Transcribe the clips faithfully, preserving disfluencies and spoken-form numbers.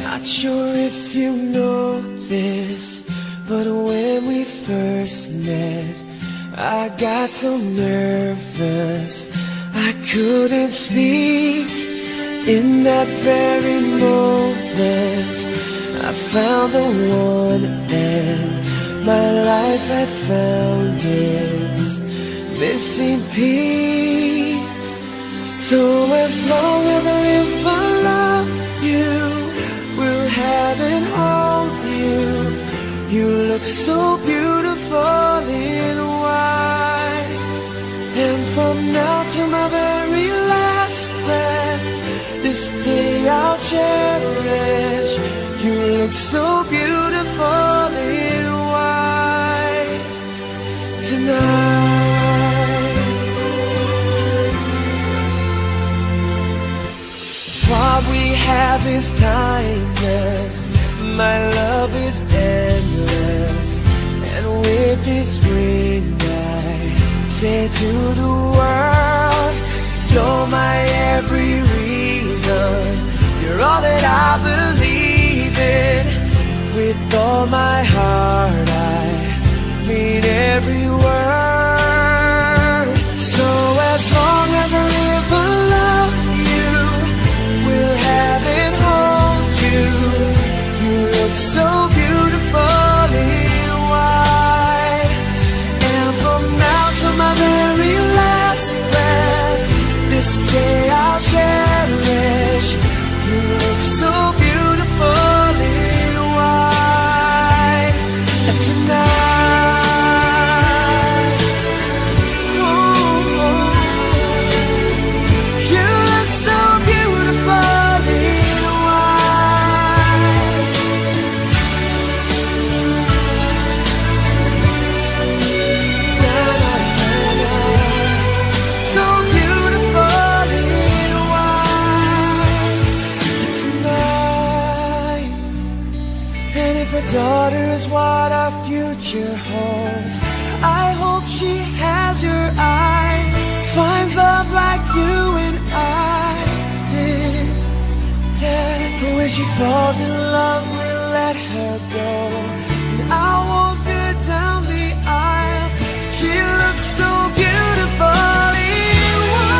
Not sure if you know this, but when we first met, I got so nervous I couldn't speak. In that very moment I found the one, and my life had found its missing piece. So as long as I live, I love you, will have and hold you. You look so beautiful in white, and from now to my very last breath, this day I'll cherish. You look so beautiful in white tonight. What we have is timeless, my love is endless, and with this ring I say to the world, you're my every reason, you're all that I believe in. With all my heart I mean every word. So as long as I live, I love you, will have and hold you. You look so beautiful in white, and from now to my very last breath, this day I'll cherish. You look so beautiful in white tonight. Oh, you look so beautiful in white. Na, na, na, na. So beautiful in white tonight. And if a daughter is what our future holds, I hope she has your eyes, finds love like you and I did. Yeah, but when she falls in love, we'll let her go, and I won't go down the aisle. She looks so beautiful in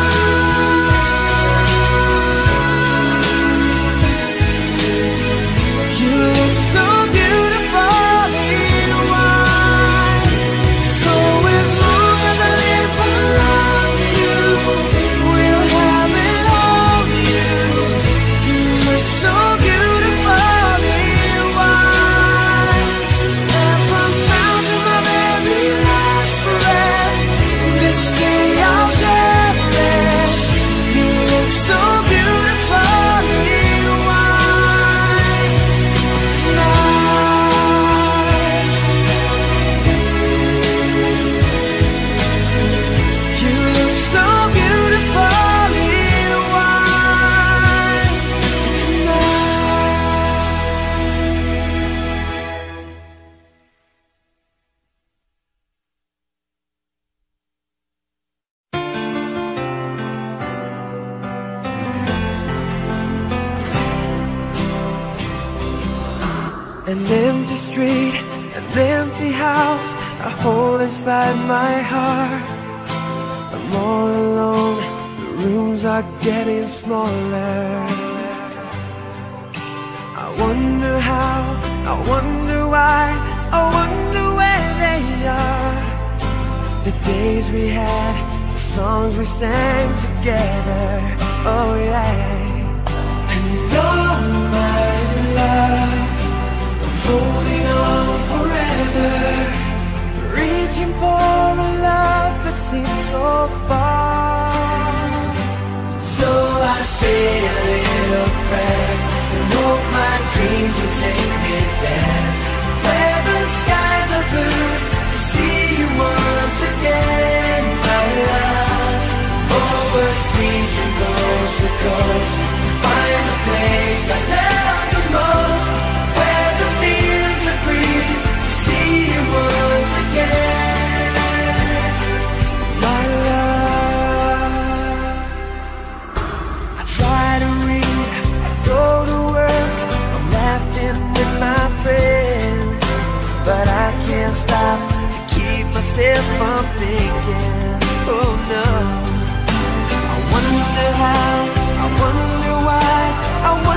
white. You look so beautiful in white. So as long as I live, I love you, will have and hold you. You look so beautiful in white, and from now to my very last breath, this day I'll cherish. You look so beautiful in white tonight. You look so beautiful in white tonight. An empty street, an empty house I hold inside my heart. I'm all alone, the rooms are getting smaller. I wonder how, I wonder why, I wonder where they are. The days we had, the songs we sang together, oh yeah. And oh my love, holding on forever, reaching for a love that seems so far. So I say a little prayer and hope my dreams will take me there, where the skies are blue, to see you once again, my love. Overseas from coast to coast, to find the place I love the most, where the fields are green, to see you once again, my love. I try to read, I go myself from thinking, oh no. I wonder how, I wonder why, I